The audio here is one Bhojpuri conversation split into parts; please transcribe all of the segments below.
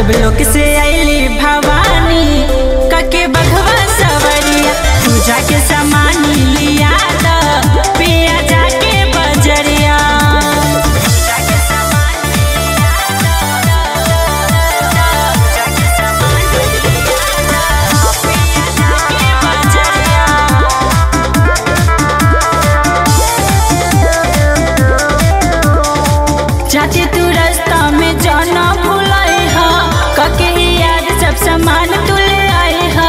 देवलोक से आईली भवानी कके बघवा सवरिया पूजा के सामान लिया पिया जाके बजरिया। चाची तू रास्ता में जाना भूलाई हा कके याद सब सामान तू ले आई हा।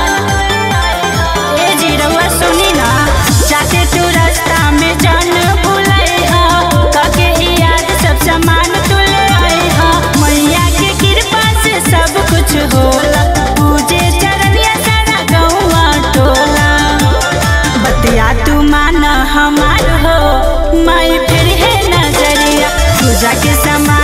ए जीरवा सुनी ना चाची तू रास्ता में जाना भूलाई हा कके याद सब सामान तू ले आई हा। मैया के कृपा से सब कुछ होला पूजे चरनिया सारा गौवा टोला बतिया तू माना हमार हो माई फिर है नजरिया पूजा के समान